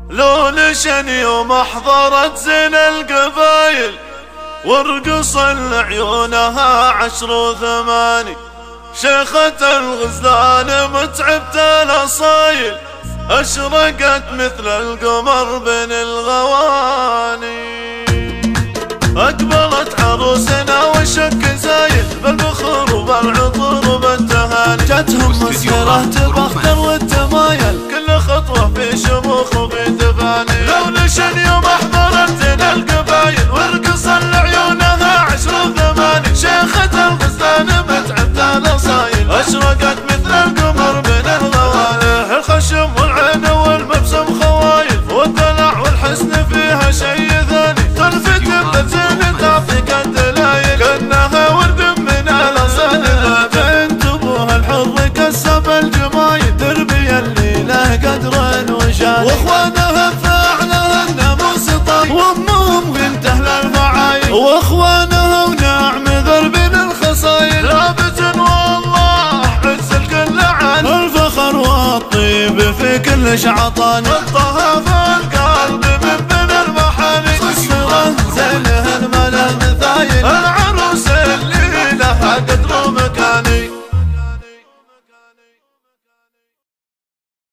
لو نشن يوم احضرت زين القبايل وارقص لعيونها 10 و8. شيخة الغزلان متعبة الاصايل اشرقت مثل القمر بين الغواني. اقبلت عروسنا والشك زايد بالبخور وبالعطور وبالتهاني. جتهم مسيرة تبختر والتمايل كل خطوة في شموخ وفي تفاني. لو نشن يوم احضرت زين القبايل وارقص لعيونها 10 و8. شيخة الغزلان متعبة الاصايل اشرقت مثل القمر بين الغواني. الخشم والعين والمبسم خوايل والدلع والحسن فيها شي ثاني. تلفت بزين تعطيك الدلايل كأنها ورد من الاصل. بنت ابوها الحر كسب الجمايل دربي اللي له قدر وشان. واخوانها فعلهن مسطر وامهم بنت اهل الفعايل. واخوانها ونعم ذرب الخصايل ثابت والله عز الكل عن. الفخر والطيب في كل شعطان حطها في القلب من بين المحاني. الصورة زينها الملا مثايل